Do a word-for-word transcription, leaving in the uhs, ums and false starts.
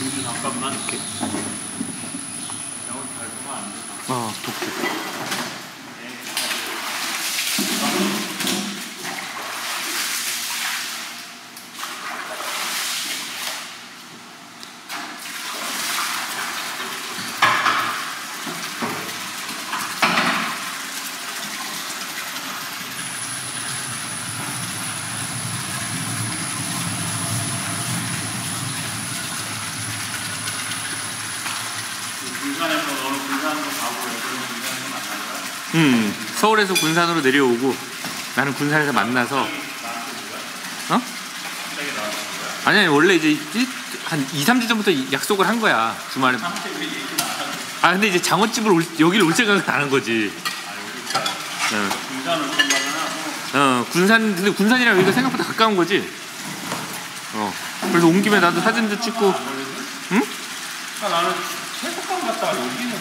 공주 잠깐만. 이렇게. 영어 발표가 안 돼. 어, 독주. 군산에서 너는 군산으로 가고 여기는 군산에서 만난 거야? 음, 서울에서 군산으로 내려오고 나는 군산에서 만나서. 어? 갑자기 나왔던 거야? 아니, 아니 원래 이제 한 이, 삼 주 전부터 약속을 한 거야. 주말에. 삼십 일 얘기는 안 하고. 아, 근데 이제 장어집을 올, 여기를 올 생각은 안 한 거지. 아, 여기가 어, 군산을 생각은 하고. 어, 군산, 근데 군산이랑 여기가 생각보다 가까운 거지. 어, 그래서 온 김에 나도 사진도 찍고. 안 걸리지? 응? 아, 나는 체육관 갔다가 여기는